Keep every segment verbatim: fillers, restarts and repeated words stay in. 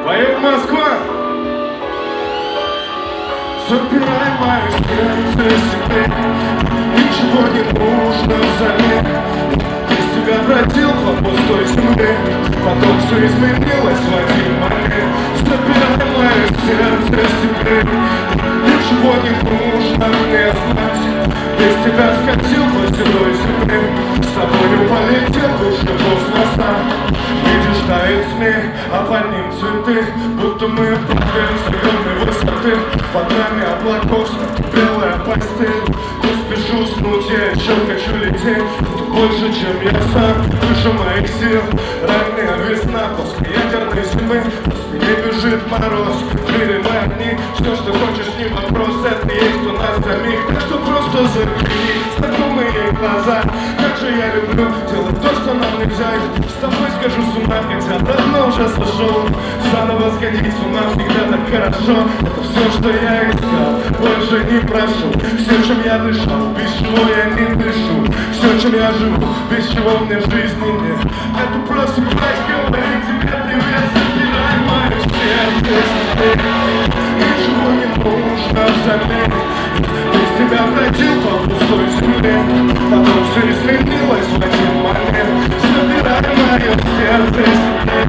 Поем Москва. Забирай мое сердце себе, ничего не нужно взамен. Из тебя бродил по пустой земле, потом все изменилось в один момент. Забирай мое сердце себе, ничего не нужно мне знать. Без тебя скатил по седой земле, с тобою полетел в уши космоса. Видишь, тает снег, а под ним цветы, будто мы падаем с огромной высоты. Под нами облаков белая постель. Не спешу уснуть, я еще хочу лететь. Ты больше, чем я сам, выше моих сил. Ранняя весна после ядерной зимы, по спине бежит мороз, двери мы одни. Все, что хочешь, не вопрос, это есть у нас самих. Так что просто загляни, знакомые глаза. Как же я люблю делать то, что нам нельзя. И с тобой скажу с ума, хотя давно уже сошел. Заново сходить с ума всегда так хорошо. Это все, что я искал, больше не прошу. Все, чем я дышал, без чего я не дышу. Все, чем я живу, без чего мне в жизни нет. Это просто власть, говорит тебе привет. Забирай мое сердце себе, ничего не нужно взамен. Без тебя бродил по пустой земле, потом все изменилось в один момент. Забирай мое сердце себе,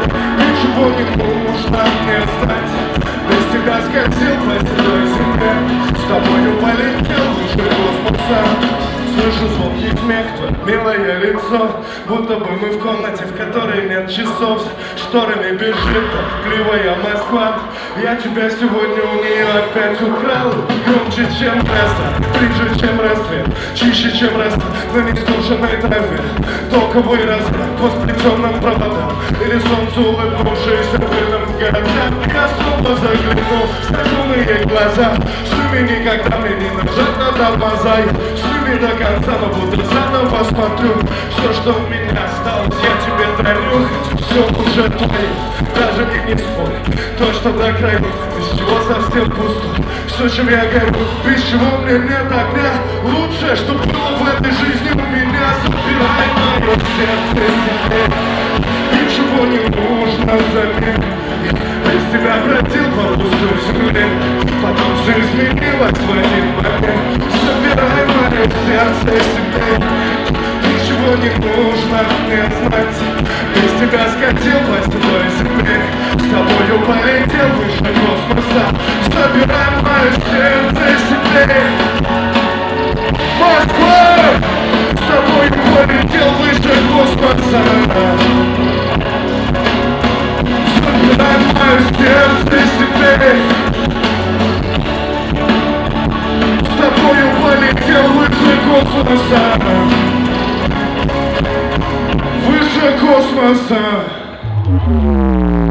ничего не нужно мне знать. Без тебя скатил по седой земле, с тобою полетел выше космоса. Слышу звонкий смех, твое милое лицо, будто бы мы в комнате, в которой нет часов. С шторами бежит тоскливая Москва. Я тебя сегодня у нее опять украл. Громче, чем рассвет, ближе, чем рассвет, чище, чем рассвет на нестуженной траве. Токовый разряд по сплетенным проводам, или солнце, улыбнувшееся в этом городе. Я снова заглянул в знакомые глаза. Сними никогда мне не нажать на тормоза. Сними до конца, но буду заново смотрю. Все, что у меня осталось, я тебе дарю. Хотя все уже твое, даже и не спорь. То, что до краю, без чего совсем пусто. Все, чем я горю, без чего мне нет огня. Лучшее, что было в этой жизни у меня. Забирай мое сердце себе, ничего не нужно взамен. Без тебя бродил по пустой земле, потом все изменилось в один момент. Забирай мое сердце себе, ничего не нужно мне знать. Без тебя скатил по седой земле, с тобою полетел выше космоса. Забирай мое сердце себе, Москва! С тобою полетел выше космоса. Забирай мое сердце себе, с тобою полетел выше космоса. Выше космоса.